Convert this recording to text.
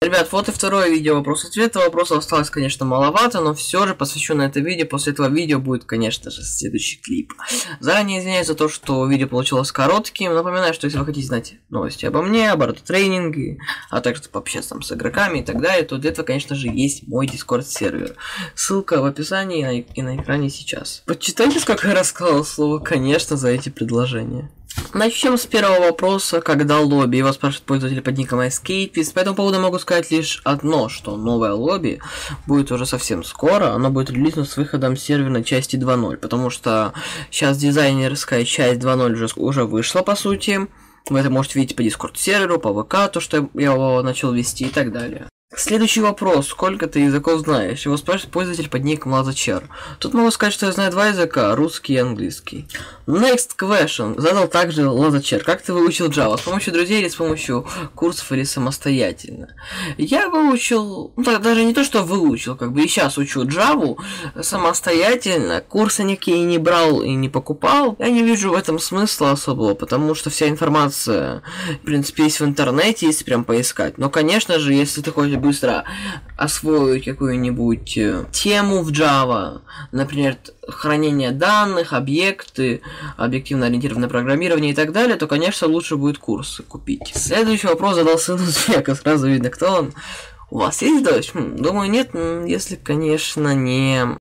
Ребят, вот и второе видео вопрос-ответ. Вопросов осталось, конечно, маловато, но все же посвящу на это видео. После этого видео будет, конечно же, следующий клип. Заранее извиняюсь за то, что видео получилось коротким. Напоминаю, что если вы хотите знать новости обо мне, об тренинге, а также пообщаться там с игроками и так далее, то для этого, конечно же, есть мой Discord сервер. Ссылка в описании и на экране сейчас. Почитайте, сколько я рассказал слово «конечно» за эти предложения. Начнем с первого вопроса, когда лобби. Его спрашивает пользователь под ником Escapist. По этому поводу могу сказать лишь одно, что новое лобби будет уже совсем скоро. Оно будет релизно с выходом серверной части 2.0, потому что сейчас дизайнерская часть 2.0 уже вышла, по сути. Вы это можете видеть по Discord серверу, по ВК, то, что я его начал вести и так далее. Следующий вопрос. Сколько ты языков знаешь? Его спрашивает пользователь под ником LazaCher. Тут могу сказать, что я знаю два языка, русский и английский. Next question. Задал также LazaCher. Как ты выучил Java? С помощью друзей или с помощью курсов или самостоятельно? Я выучил, ну, даже не то, что выучил, как бы и сейчас учу Java самостоятельно. Курсы никакие не брал и не покупал. Я не вижу в этом смысла особого, потому что вся информация, в принципе, есть в интернете, если прям поискать. Но, конечно же, если ты хочешь быстро освоить какую-нибудь тему в Java, например, хранение данных, объекты, объективно-ориентированное программирование и так далее, то, конечно, лучше будет курсы купить. Следующий вопрос задал сын Узбека, сразу видно, кто он. У вас есть дочь? Думаю, нет, если, конечно, не